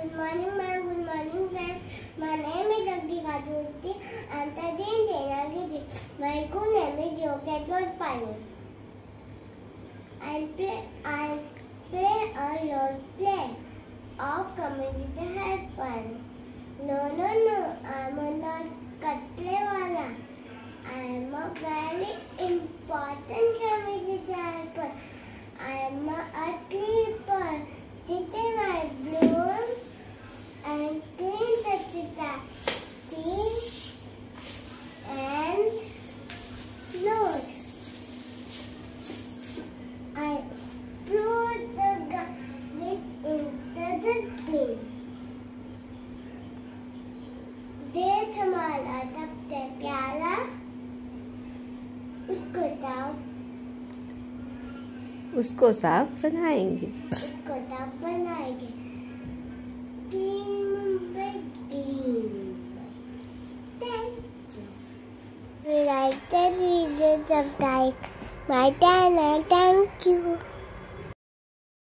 Good morning, ma'am. Good morning, friend. My name is Dr. Kajuti. I'm studying sr.kg. My school name is joshi. I play a role play of community helper. No, I'm not Katlewala. I'm a very important community helper. I'm a sleeper. This is my bloom and clean the teeth and nose. I put the garbage into the bin. देश हमारा सबसे प्यारा उसको साफ बनाएंगे। Thank you. If you like that video, subscribe my channel. Thank you.